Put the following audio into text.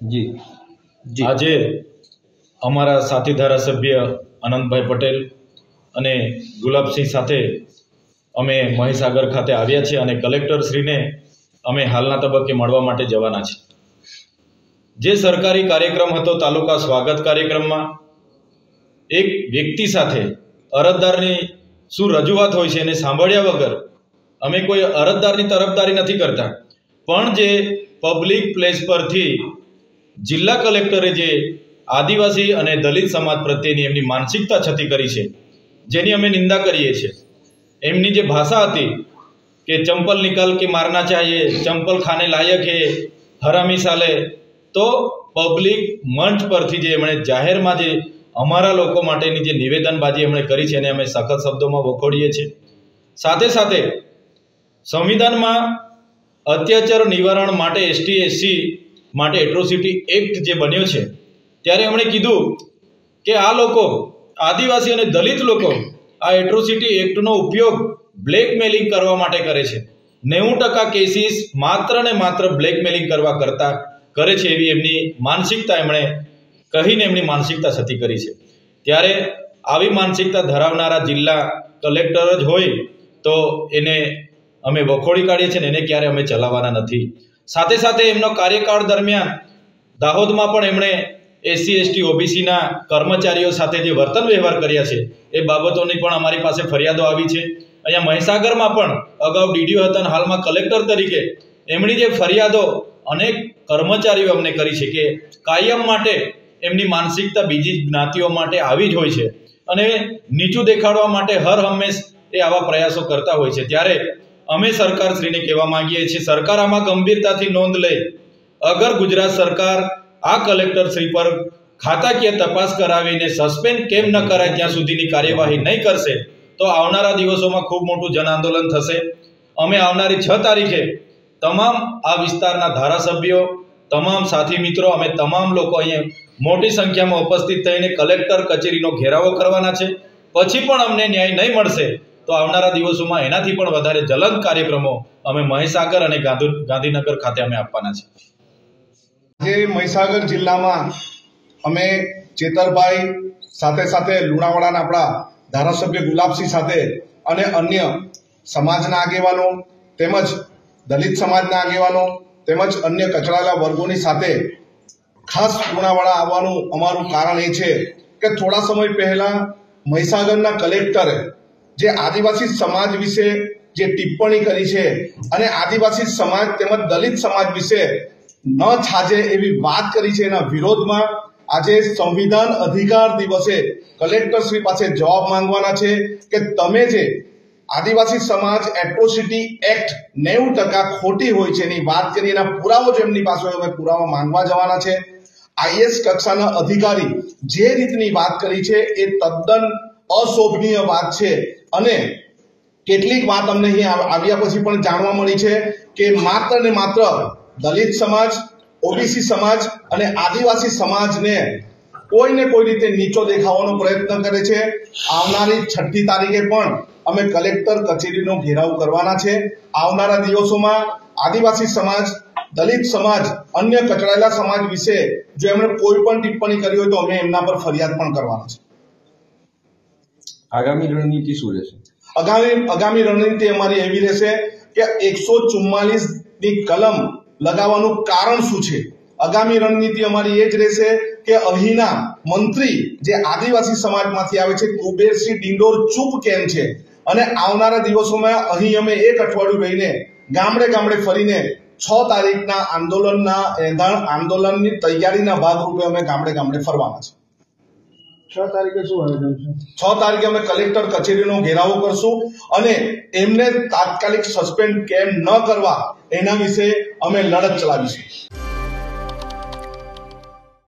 જી જી આજે અમારા સાથી ધારાસભ્ય અનંતભાઈ પટેલ અને ગુલાબસિંહ સાથે અમે મહીસાગર ખાતે આવ્યા છીએ અને કલેક્ટરશ્રીને અમે હાલના તબક્કે મળવા માટે જવાના છીએ. જે સરકારી કાર્યક્રમ હતો તાલુકા સ્વાગત કાર્યક્રમમાં એક વ્યક્તિ સાથે અરજદારની શું રજૂઆત હોય છે એને સાંભળ્યા વગર અમે કોઈ અરજદારની તરફદારી નથી કરતા, પણ જે પબ્લિક પ્લેસ પરથી જિલ્લા કલેક્ટરે જે આદિવાસી અને દલિત સમાજ પ્રત્યેની એમની માનસિકતા છતી કરી છે, જેની અમે નિંદા કરીએ છીએ. એમની જે ભાષા હતી કે ચંપલ નિકાલ કે મારના ચાહીએ, ચંપલ ખાને લાયક હે, હરામી સાલે, તો પબ્લિક મંચ પરથી જે એમણે જાહેરમાં જે અમારા લોકો માટેની જે નિવેદનબાજી એમણે કરી છે એને અમે સખત શબ્દોમાં વખોડીએ છીએ. સાથે સાથે સંવિધાનમાં અત્યાચાર નિવારણ માટે ST/SC માટે એટ્રોસિટી એક્ટ જે બન્યો છે ત્યારે એમણે કીધું કે આ લોકો આદિવાસી અને દલિત લોકો આ એટ્રોસિટી એક્ટનો ઉપયોગ બ્લેકમેલિંગ કરવા માટે કરે છે. 90% કેસીસ માત્ર ને માત્ર બ્લેકમેલિંગ કરવા કરતા કરે છે એવી એમની માનસિકતા એમણે કહીને એમની માનસિકતા છતી કરી છે. ત્યારે આવી માનસિકતા ધરાવનારા જિલ્લા કલેક્ટર જ હોય તો એને અમે વખોડી કાઢીએ છીએ ને એને ક્યારે અમે ચલાવવાના નથી. સાથે સાથે એમનો કાર્યકાળ દરમિયાન દાહોદમાં પણ એમણે SC/ST OBCના કર્મચારીઓ સાથે જે વર્તન વ્યવહાર કર્યા છે એ બાબતોની પણ અમારી પાસે ફરિયાદો આવી છે. અહીંયા મહીસાગરમાં પણ અગાઉ DDO હતા અને હાલમાં કલેક્ટર તરીકે એમની જે ફરિયાદો અનેક કર્મચારીઓ અમને કરી છે કે કાયમ માટે એમની માનસિકતા બીજી જ્ઞાતિઓ માટે આવી જ હોય છે અને નીચું દેખાડવા માટે હર હંમેશ એ આવા પ્રયાસો કરતા હોય છે. ત્યારે અમે સરકારશ્રીને કહેવા માંગીએ છીએ, સરકાર આમાં ગંભીરતાથી નોંધ લે. અગર ગુજરાત સરકાર આ કલેક્ટરશ્રી પર ખાતાકીય તપાસ કરાવીને સસ્પેન્ડ કેમ ન કરાય ત્યાં સુધીની કાર્યવાહી નહીં કરશે તો આવનારા દિવસોમાં ખૂબ મોટું જન આંદોલન થશે. અમે આવનારી 6 તારીખે તમામ આ વિસ્તારના ધારાસભ્યો, તમામ સાથી મિત્રો, અમે તમામ લોકો અહીંયા મોટી સંખ્યામાં ઉપસ્થિત થઈને કલેક્ટર કચેરીનો ઘેરાવો કરવાના છે. પછી પણ અમને ન્યાય નહીં મળશે તો આવનારા દિવસોમાં એનાથી પણ વધારે જ્વલંત કાર્યક્રમો અમે મહીસાગર અને ગાંધીનગર ખાતે અમે આપવાના છે. જે મહીસાગર જિલ્લામાં અમે ચેતરભાઈ સાથે સાથે લુણાવાડાના આપણા ધારાસભ્ય ગુલાબસિંહ સાથે અને અન્ય સમાજના આગેવાનો તેમજ દલિત સમાજના આગેવાનો તેમજ અન્ય કચડાયેલા વર્ગોની સાથે ખાસ લુણાવાડા આવવાનું અમારું કારણ એ છે કે થોડા સમય પહેલા મહીસાગરના કલેક્ટરે જે આદિવાસી સમાજ વિશે જે ટિપ્પણી કરી છે અને આદિવાસી સમાજ તેમજ દલિત સમાજ વિશે ન છાજે એવી વાત કરી છે, એના વિરોધમાં આજે સંવિધાન અધિકાર દિવસે કલેક્ટરશ્રી પાસે જવાબ માંગવાના છે કે તમે જે આદિવાસી સમાજ એટ્રોસિટી એક્ટ 90% ખોટી હોય છે એની વાત કરી, એના પુરાવો જો એમની પાસે હોય અમે પુરાવા માંગવા જવાના છે. IAS કક્ષાના અધિકારી જે રીતની વાત કરી છે એ તદ્દન અશોભનીય વાત છે અને કેટલીક વાત અમને અહીં આવ્યા પછી પણ જાણવા મળી છે કે માત્ર ને માત્ર દલિત સમાજ, OBC સમાજ અને આદિવાસી સમાજને કોઈને કોઈ રીતે નીચો દેખાવાનો પ્રયત્ન કરે છે. આવનારી 6મી તારીખે પણ અમે કલેક્ટર કચેરીનો ઘેરાવ કરવાના છે. આવનારા દિવસોમાં આદિવાસી સમાજ, દલિત સમાજ, અન્ય કચડાયેલા સમાજ વિશે જો એમણે કોઈ પણ ટિપ્પણી કરી હોય તો અમે એમના પર ફરિયાદ પણ કરવાના છે. આગામી રણનીતિ શું રહેશે? આગામી રણનીતિ અમારી એવી રહેશે કે 144 ની કલમ લગાવવાનું કારણ શું છે. આગામી રણનીતિ અમારી એ જ રહેશે કે અહીંના મંત્રી જે આદિવાસી સમાજમાંથી આવે છે કુબેરસિંહ ડિંડોર ચૂપ કેમ છે અને આવનારા દિવસોમાં અહીં અમે 1 અઠવાડિયું રહીને ગામડે ગામડે ફરીને 6 તારીખના આંદોલનની તૈયારીના ભાગરૂપે અમે ગામડે ગામડે ફરવાના છે. 6 તારીખે શું આયોજન છે? 6 તારીખે અમે કલેક્ટર કચેરીનો ઘેરાવો કરશું અને એમને તાત્કાલિક સસ્પેન્ડ કેમ ન કરવા એના વિશે અમે લડત ચલાવીશું.